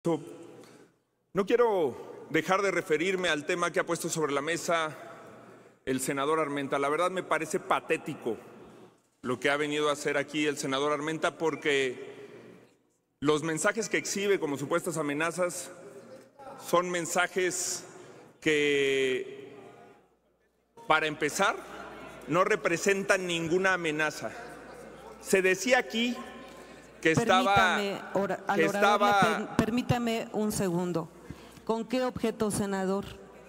No quiero dejar de referirme al tema que ha puesto sobre la mesa el senador Armenta. La verdad me parece patético lo que ha venido a hacer aquí el senador Armenta, porque los mensajes que exhibe como supuestas amenazas son mensajes que, para empezar, no representan ninguna amenaza. Se decía aquí que Permítame un segundo. ¿Con qué objeto, senador?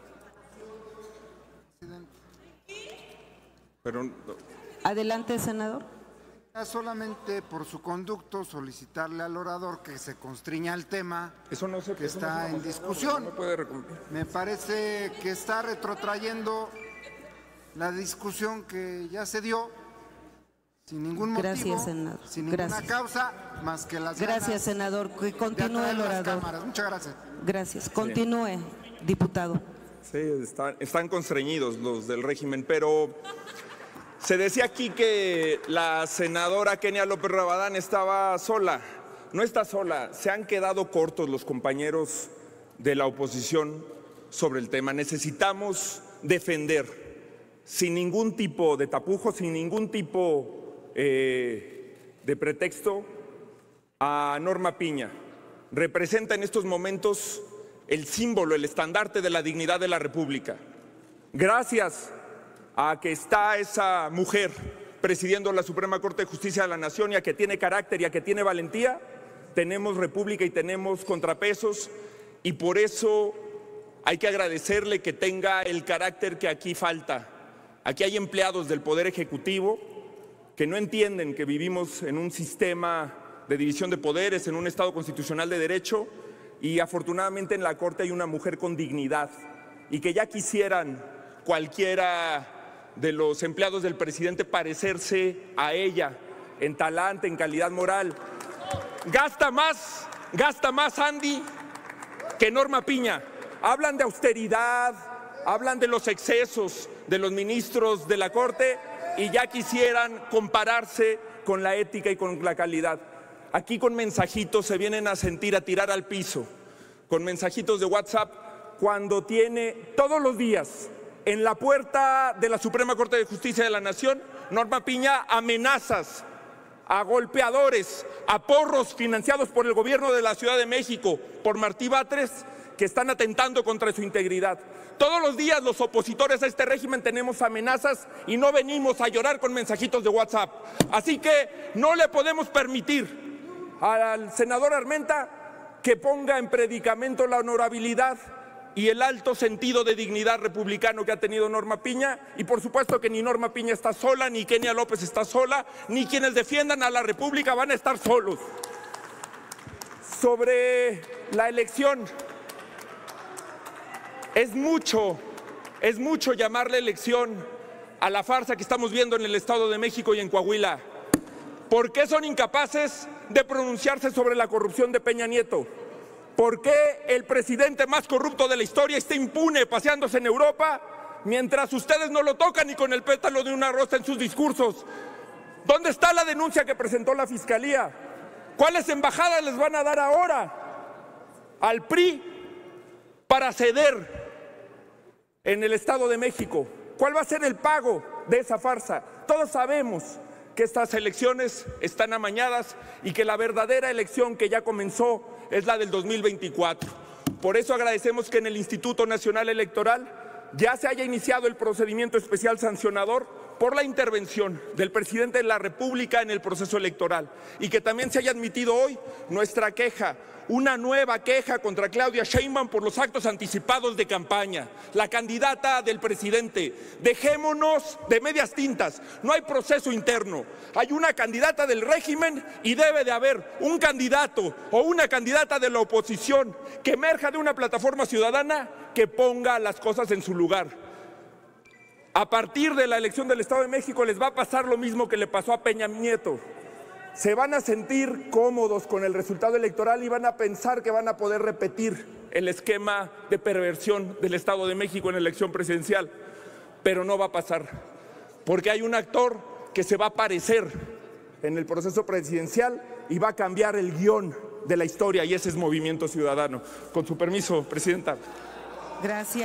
Adelante, senador. Solamente por su conducto solicitarle al orador que se constriña al tema que está en discusión. Me parece que está retrotrayendo la discusión que ya se dio sin ningún motivo, gracias, senador. Sin ninguna causa más que las ganas. Gracias, senador. Que continúe el orador. Muchas gracias. Gracias. Continúe, diputado. Sí, están constreñidos los del régimen, pero se decía aquí que la senadora Kenia López Rabadán estaba sola. No está sola, se han quedado cortos los compañeros de la oposición sobre el tema. Necesitamos defender, sin ningún tipo de tapujo, sin ningún tipo de pretexto, a Norma Piña. Representa en estos momentos el símbolo, el estandarte de la dignidad de la República. Gracias a que está esa mujer presidiendo la Suprema Corte de Justicia de la Nación y a que tiene carácter y a que tiene valentía, tenemos república y tenemos contrapesos, y por eso hay que agradecerle que tenga el carácter que aquí falta. Aquí hay empleados del Poder Ejecutivo que no entienden que vivimos en un sistema de división de poderes, en un Estado constitucional de derecho, y afortunadamente en la Corte hay una mujer con dignidad, y que ya quisieran cualquiera de los empleados del presidente parecerse a ella en talante, en calidad moral. Gasta más Andy que Norma Piña. Hablan de austeridad, hablan de los excesos de los ministros de la Corte y ya quisieran compararse con la ética y con la calidad. Aquí con mensajitos se vienen a sentir, a tirar al piso, con mensajitos de WhatsApp, cuando tiene todos los días en la puerta de la Suprema Corte de Justicia de la Nación, Norma Piña, amenazas a golpeadores, a porros financiados por el gobierno de la Ciudad de México, por Martí Batres, que están atentando contra su integridad. Todos los días los opositores a este régimen tenemos amenazas y no venimos a llorar con mensajitos de WhatsApp. Así que no le podemos permitir al senador Armenta que ponga en predicamento la honorabilidad y el alto sentido de dignidad republicano que ha tenido Norma Piña, y por supuesto que ni Norma Piña está sola, ni Kenia López está sola, ni quienes defiendan a la República van a estar solos. Sobre la elección, es mucho llamarle elección a la farsa que estamos viendo en el Estado de México y en Coahuila. ¿Por qué son incapaces de pronunciarse sobre la corrupción de Peña Nieto? ¿Por qué el presidente más corrupto de la historia está impune paseándose en Europa mientras ustedes no lo tocan ni con el pétalo de una rosa en sus discursos? ¿Dónde está la denuncia que presentó la Fiscalía? ¿Cuáles embajadas les van a dar ahora al PRI para ceder en el Estado de México? ¿Cuál va a ser el pago de esa farsa? Todos sabemos que estas elecciones están amañadas y que la verdadera elección que ya comenzó es la del 2024. Por eso agradecemos que en el Instituto Nacional Electoral ya se haya iniciado el procedimiento especial sancionador por la intervención del presidente de la República en el proceso electoral, y que también se haya admitido hoy nuestra queja, una nueva queja contra Claudia Sheinbaum por los actos anticipados de campaña, la candidata del presidente. Dejémonos de medias tintas, no hay proceso interno, hay una candidata del régimen y debe de haber un candidato o una candidata de la oposición que emerja de una plataforma ciudadana que ponga las cosas en su lugar. A partir de la elección del Estado de México les va a pasar lo mismo que le pasó a Peña Nieto. Se van a sentir cómodos con el resultado electoral y van a pensar que van a poder repetir el esquema de perversión del Estado de México en la elección presidencial. Pero no va a pasar, porque hay un actor que se va a aparecer en el proceso presidencial y va a cambiar el guión de la historia y ese es Movimiento Ciudadano. Con su permiso, Presidenta. Gracias.